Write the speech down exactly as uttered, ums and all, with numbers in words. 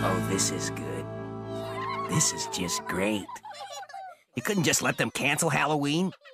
Oh, this is good. This is just great. You couldn't just let them cancel Halloween?